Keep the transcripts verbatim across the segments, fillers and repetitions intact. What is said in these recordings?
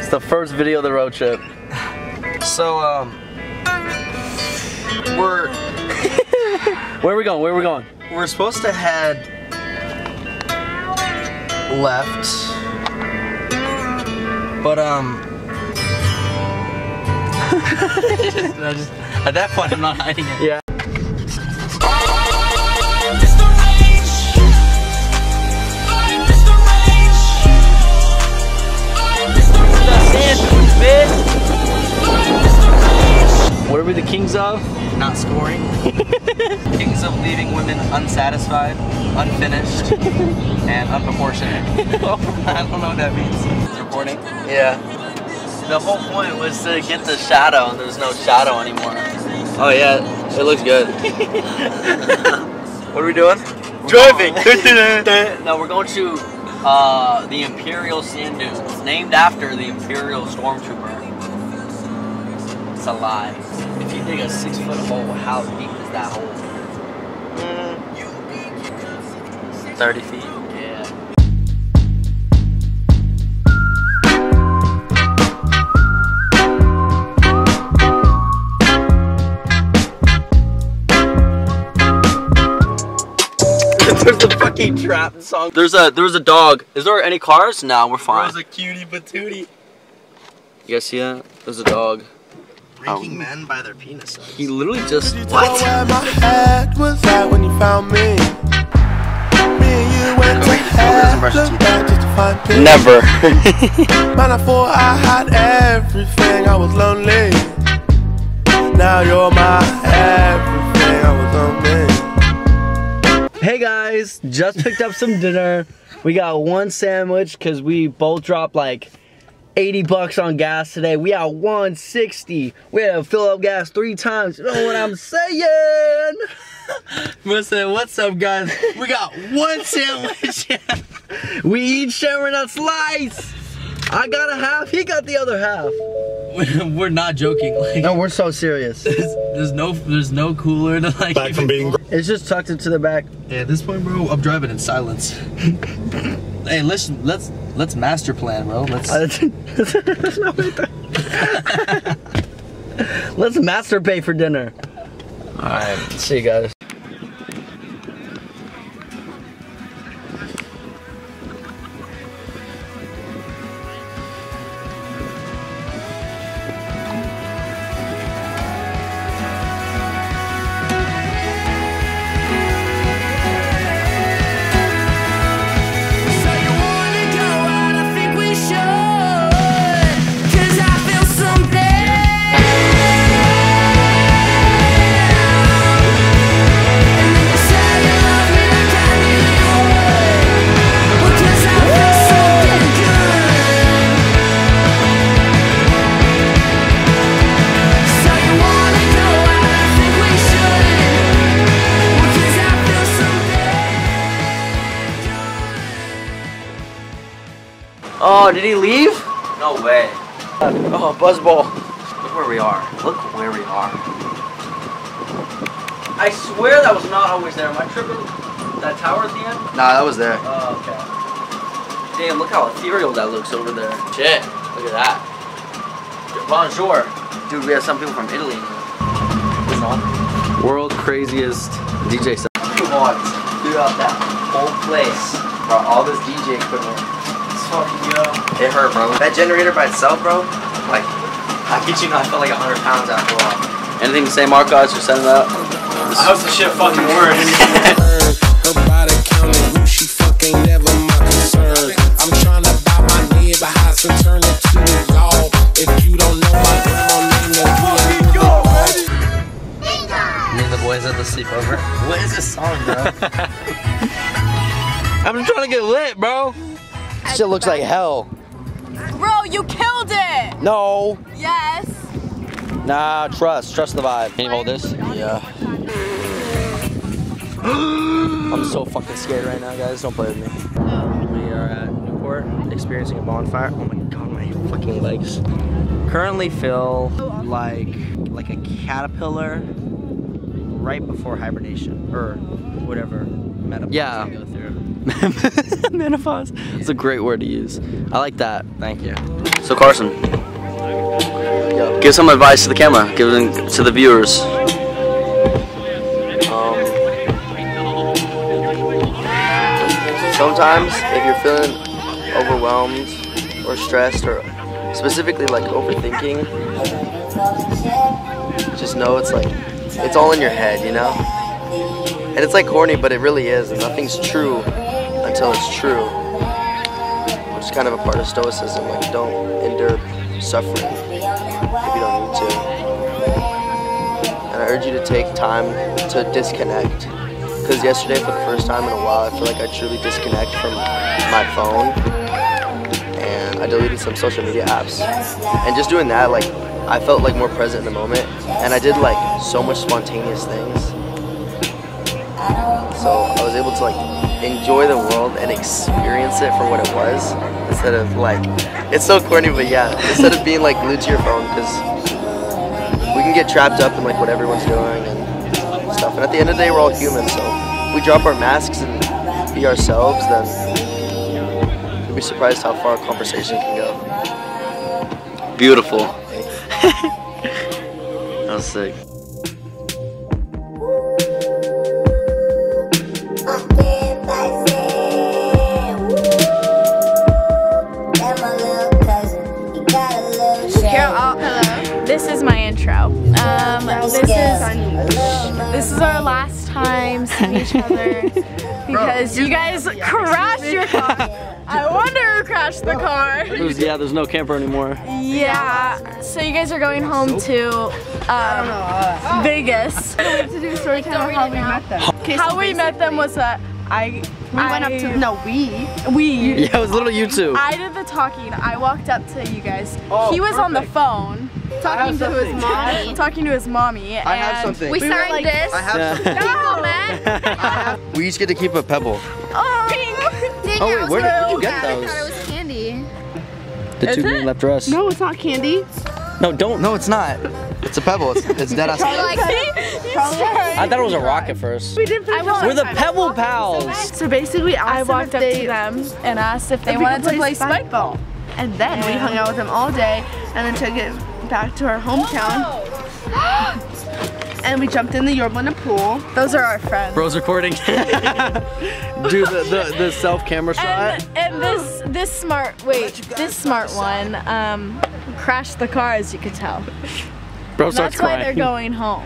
It's the first video of the road trip. So, um, we're... Where are we going? Where are we going? We're supposed to head left, but, um... I just, at that point, I'm not hiding it. Yeah. What are we the kings of? Not scoring. Kings of leaving women unsatisfied, unfinished, and unproportionate. I don't know what that means. It's recording? Yeah. The whole point was to get the shadow, and there's no shadow anymore. Oh yeah, it looks good. What are we doing? We're Driving! No, we're going to uh, the Imperial Sand Dunes, named after the Imperial Stormtrooper. It's a lie. If you dig a six foot hole, how deep is that hole? Mm. thirty feet. Yeah. There's a fucking trap song. There's a there's a dog. Is there any cars? No, we're fine. There's a cutie patootie. You guys see that? There's a dog. Ranking um, men by their penises. He literally just what? Where my head was at when you found me. Me and you went to hell, looked back just to find peace. Never. Man, I thought I had everything. I was lonely. Now you're my everything. I was lonely. Hey guys, just picked up some dinner. We got one sandwich because we both dropped like eighty bucks on gas today. We got one sixty. We had to fill up gas three times. You know what I'm saying? Listen, what's up, guys? We got one sandwich. We each sharing a slice. I got a half. He got the other half. We're not joking. Like, no, we're so serious. There's, there's no, there's no cooler to like. Back from being. It's just tucked into the back. Yeah, at this point, bro, I'm driving in silence. Hey, let's let's let's master plan, bro. Let's. Let's master pay for dinner. All right, see you guys. Oh, did he leave? No way. Oh, buzzball. Look where we are. Look where we are. I swear that was not always there. Am I tripping? That tower at the end? Nah, that was there. Oh, okay. Damn, look how ethereal that looks over there. Shit, look at that. Bonjour. Dude, we have some people from Italy. What's on? World craziest D J set. We walked throughout that whole place. Brought all this D J equipment. Fucking yo. It hurt, bro. That generator by itself, bro, like, I kid you not, I felt like a hundred pounds after a while. Anything to say, Marcos? You're setting it up? I hope the shit fucking works. Her body counting who she fuck ain't never my concern. I'm trying to buy my neighbor house and turn it to a dog. If you don't know my grandma name, then we go. Me and the boys at the sleepover. What is this song, bro? I'm just trying to get lit, bro. Shit looks like hell. Bro, you killed it! No. Yes. Nah, trust. Trust the vibe. Can you hold this? Yeah. I'm so fucking scared right now, guys. Don't play with me. We are at Newport, experiencing a bonfire. Oh my god, my fucking legs. Currently feel like like a caterpillar right before hibernation, or whatever metaphor Yeah. you go through. Menopause. It's a great word to use. I like that. Thank you. So Carson, give some advice to the camera. Give it to the viewers. Um, sometimes if you're feeling overwhelmed or stressed or specifically like overthinking, just know it's like it's all in your head, you know? And it's like corny, but it really is, and nothing's true until it's true, which is kind of a part of stoicism. Like, don't endure suffering if you don't need to. And I urge you to take time to disconnect, because yesterday for the first time in a while I feel like I truly disconnect from my phone, and I deleted some social media apps, and just doing that, like, I felt like more present in the moment, and I did like so much spontaneous things. So I was able to like enjoy the world and experience it for what it was, instead of like, it's so corny, but yeah, instead of being like glued to your phone, because we can get trapped up in like what everyone's doing and stuff. And at the end of the day, we're all human, so if we drop our masks and be ourselves, then you'll be surprised how far a conversation can go. Beautiful. That was sick. This is my intro. Um, this is this is our last time seeing each other because you guys crashed your car. I wonder who crashed the car. There's, yeah, there's no camper anymore. Yeah. So you guys are going home to um, Vegas. We have to do a story time of how we met them. How we met them was that I We went up to no we we. Yeah, it was little you two. I did the talking. I walked up to you guys. Oh, he was perfect. on the phone. talking to his mommy. Talking to his mommy. I have and something. We we were signed like, this. I have Yeah. something. No, man. We each get to keep a pebble. Oh, pink. Dang, Oh, I wait, was where did gonna you go get back. those? I thought it was candy. The Is two it? green left dress. No, it's not candy. No, don't. No, it's not. It's a pebble. It's, it's dead ass. Like, I thought it was a rock at first. we did finish I We're the Pebble Pals. So basically, I asked walked them up if to they, them and asked if they if we wanted could to play spike ball. And then we hung out with them all day, and then took it back to our hometown. And we jumped in the Yorba pool. Those are our friends. Bro's recording. Do the, the, the self camera shot. And, and this this smart wait this smart one um, crashed the car, as you could tell. Bro starts That's why crying. they're going home.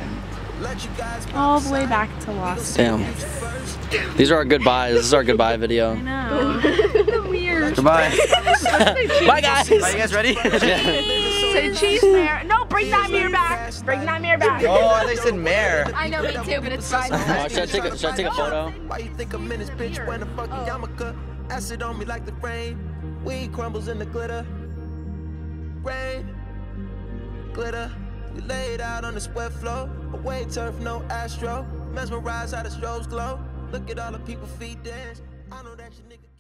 All the way back to Los Angeles. Damn. These are our goodbyes. This is our goodbye video. No. Weird. Goodbye. Bye guys. Are you guys ready? Say cheese there. No, bring that mirror back. Bring that mirror back. Oh, they said mare. I know, me too, but it's fine. Uh, should I take a, should I take a photo? Why you think I'm in this bitch when the fuck yarmulke? Acid on me like the rain. Weed crumbles in the glitter. Rain, glitter. We laid out on the sweat floor. Away turf, no astro. Mesmerized how the strobes glow. Look at all the people feet dance. I know that your nigga.